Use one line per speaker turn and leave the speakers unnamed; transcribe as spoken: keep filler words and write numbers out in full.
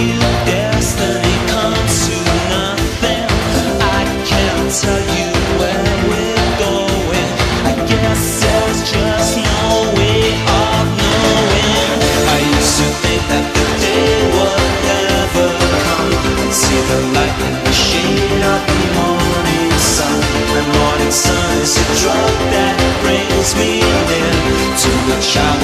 you destiny comes to nothing. I can't tell you where we're going. I guess there's just no way of knowing. I used to think that the day would never come. I'd see the light in the shade of the morning sun. The morning sun is a drug that brings me near to the child